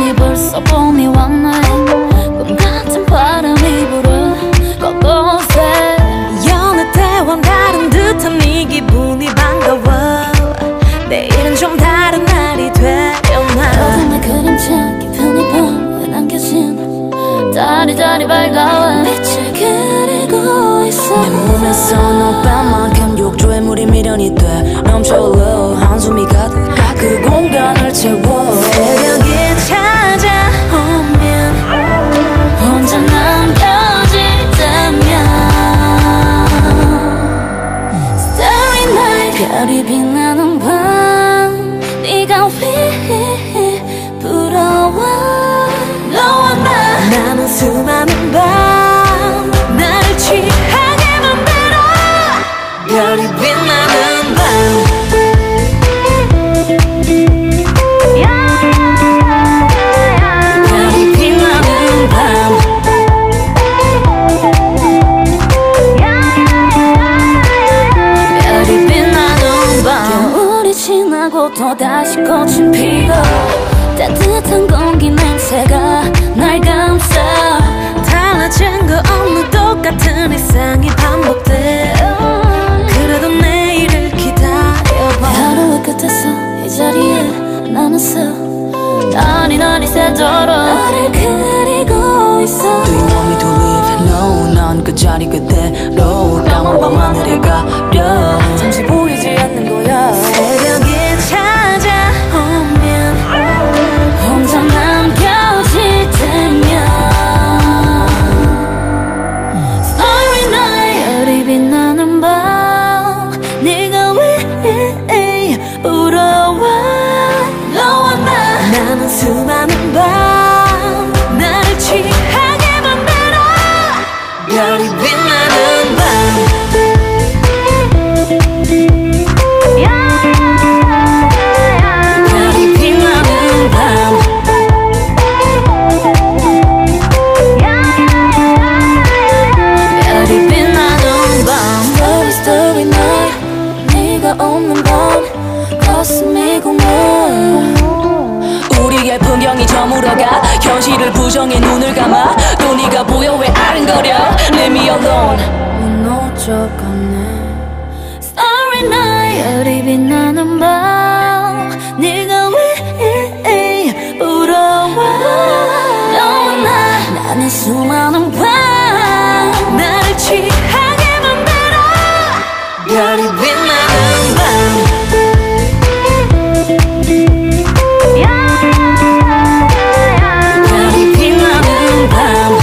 벌써 봄이 왔네. 꿈 같은 바람이 불어 곳곳에. 여느 때와 다른 듯한 네 기분이 반가워. 내일은 좀 다른 날이 되려나. 어둠의 그림자 깊은 이 밤에 남겨진 달이 밝아와 빛을 그리고 있어. 내 몸에서 너만큼 욕조에 물이 미련이 돼 넘쳐 흘러 한숨이 가득 그 공간을 채워. 새벽이 찾아오면 혼자 남겨질 때면 Starry night 별이 빛나는 밤 네가 왜 부러워. 너와 나는 수많은 밤 나를 취하게 만들어. 별이 빛나는 밤 별이 빛나는 밤 별이 빛나는 밤. 겨울이 지나고 또다시 꽃은 피고 따뜻한 공기 냄새가 날 감싸. 달라진 거 없는 똑같은 일상이 반복돼. 그래도 내일을 기다려봐. 하루의 끝에서 이 자리에 남았어. 날이 새도록 나를 그리고 있어. Do you want me to live? No, 난 그 자리 그대로 까만 밤하늘에 가려. 잠시 보이지 않는 거야. 새벽이 찾아오면 혼자 남겨질 때면 Starry night 별이 빛나는 밤 네가 왜 부러워. 너와 나는 수많은 밤 나를 취하게 만들어. 별이 빛나는 밤 별이 빛나는 밤 별이 빛나는 밤 Starry starry night 네가 없는 밤 가슴이 공허. 우리의 풍경이 저물어가 현실을 부정해 눈을 감아. 또 네가 보여 왜 아른거려. Leave me alone. 무너져가네. Starry night 별이 빛나는 밤 네가 왜 부러워. 너와 나는 수많은 밤 나를 취하게 만들어. 별이 빛나는 밤 별이 빛나는 밤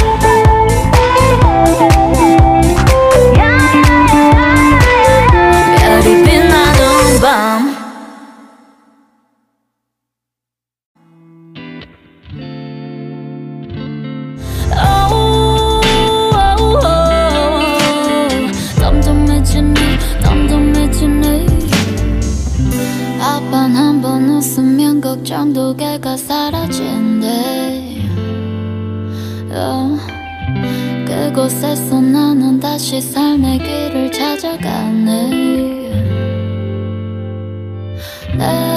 별이 빛나는 밤. 덤덤해지네. 아빠는 한 번 웃으면 걱정 두 개가 사라진대. 그곳에서 나는 다시 삶의 길을 찾아가네.